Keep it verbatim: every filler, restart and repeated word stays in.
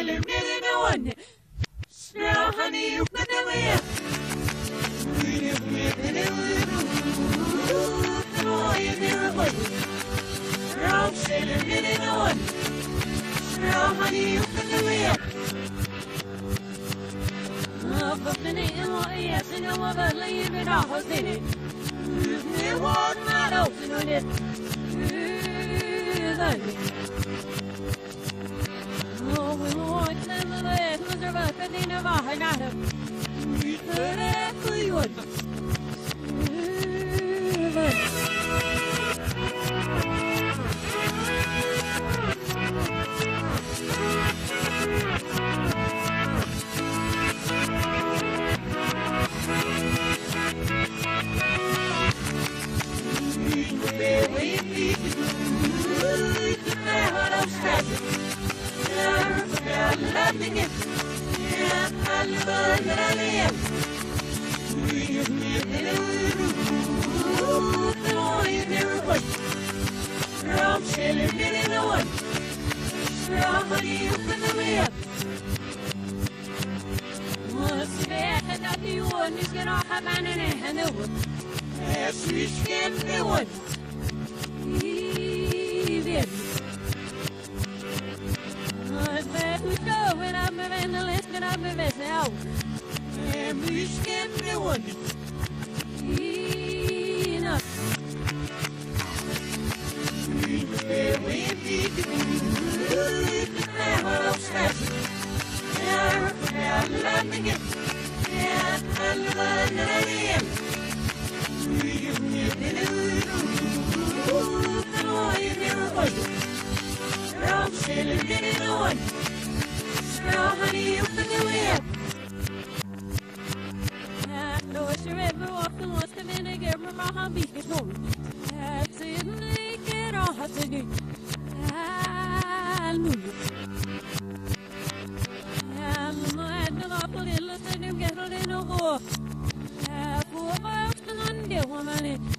Shilling in the one. Now, honey, you put them in. Now, shilling in the one. Now, honey, you put them in. Oh, but the name of the yes, and I'm over leaving off of it. It was not open on it. Oh, we want to live it. Was there a thing of our night? We could actually would. I'm chilling in the one. Somebody open the way. What's that? I thought the one is gonna have an and the one. As we scan the one. Even. What's that? We go when I'm in the list and I'm in this now. And we scan the one. Enough. I'm chilling in the one. Now, honey, open the way. I know it's your ever walking once the minute get from my hobby is home. That's it, they get all hot to do. Hallelujah. I'm not going to listen to get it in a war. I'm going to go on